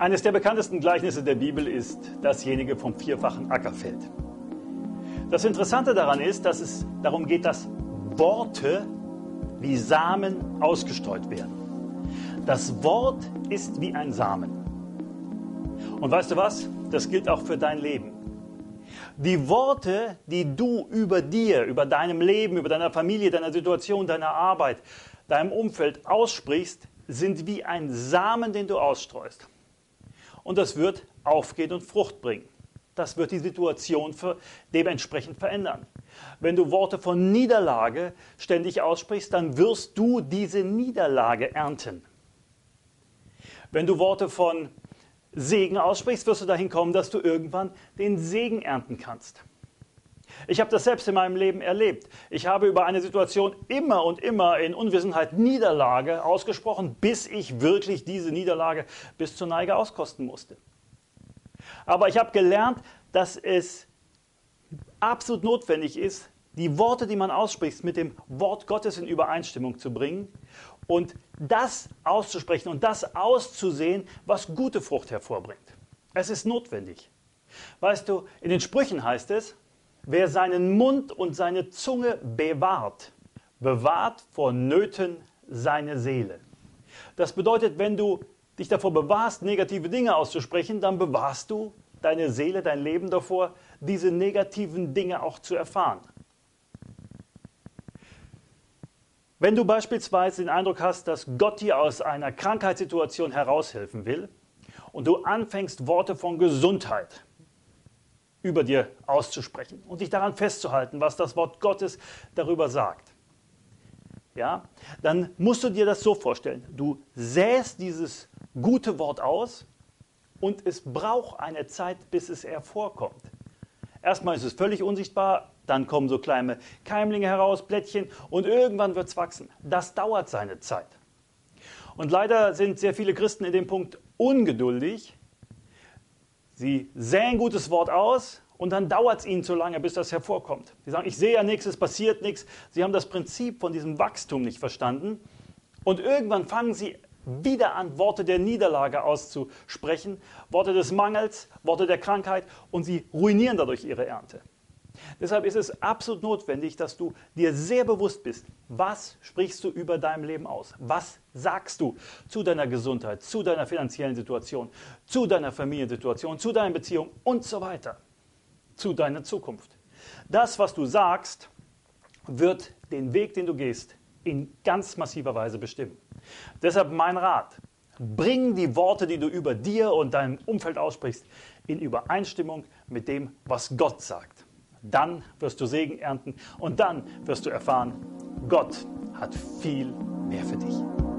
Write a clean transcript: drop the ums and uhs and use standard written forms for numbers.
Eines der bekanntesten Gleichnisse der Bibel ist dasjenige vom vierfachen Ackerfeld. Das Interessante daran ist, dass es darum geht, dass Worte wie Samen ausgestreut werden. Das Wort ist wie ein Samen. Und weißt du was? Das gilt auch für dein Leben. Die Worte, die du über dir, über deinem Leben, über deiner Familie, deiner Situation, deiner Arbeit, deinem Umfeld aussprichst, sind wie ein Samen, den du ausstreust. Und das wird aufgehen und Frucht bringen. Das wird die Situation dementsprechend verändern. Wenn du Worte von Niederlage ständig aussprichst, dann wirst du diese Niederlage ernten. Wenn du Worte von Segen aussprichst, wirst du dahin kommen, dass du irgendwann den Segen ernten kannst. Ich habe das selbst in meinem Leben erlebt. Ich habe über eine Situation immer und immer in Unwissenheit Niederlage ausgesprochen, bis ich wirklich diese Niederlage bis zur Neige auskosten musste. Aber ich habe gelernt, dass es absolut notwendig ist, die Worte, die man ausspricht, mit dem Wort Gottes in Übereinstimmung zu bringen und das auszusprechen und das auszusehen, was gute Frucht hervorbringt. Es ist notwendig. Weißt du, in den Sprüchen heißt es, wer seinen Mund und seine Zunge bewahrt, bewahrt vor Nöten seine Seele. Das bedeutet, wenn du dich davor bewahrst, negative Dinge auszusprechen, dann bewahrst du deine Seele, dein Leben davor, diese negativen Dinge auch zu erfahren. Wenn du beispielsweise den Eindruck hast, dass Gott dir aus einer Krankheitssituation heraushelfen will und du anfängst, Worte von Gesundheit über dir auszusprechen und dich daran festzuhalten, was das Wort Gottes darüber sagt, ja, dann musst du dir das so vorstellen. Du säst dieses gute Wort aus und es braucht eine Zeit, bis es hervorkommt. Erstmal ist es völlig unsichtbar, dann kommen so kleine Keimlinge heraus, Blättchen und irgendwann wird es wachsen. Das dauert seine Zeit. Und leider sind sehr viele Christen in dem Punkt ungeduldig. Sie säen gutes Wort aus und dann dauert es ihnen zu lange, bis das hervorkommt. Sie sagen, ich sehe ja nichts, es passiert nichts. Sie haben das Prinzip von diesem Wachstum nicht verstanden. Und irgendwann fangen sie wieder an, Worte der Niederlage auszusprechen, Worte des Mangels, Worte der Krankheit und sie ruinieren dadurch ihre Ernte. Deshalb ist es absolut notwendig, dass du dir sehr bewusst bist, was sprichst du über deinem Leben aus? Was sagst du zu deiner Gesundheit, zu deiner finanziellen Situation, zu deiner Familiensituation, zu deinen Beziehungen und so weiter, zu deiner Zukunft? Das, was du sagst, wird den Weg, den du gehst, in ganz massiver Weise bestimmen. Deshalb mein Rat, bring die Worte, die du über dir und deinem Umfeld aussprichst, in Übereinstimmung mit dem, was Gott sagt. Dann wirst du Segen ernten und dann wirst du erfahren, Gott hat viel mehr für dich.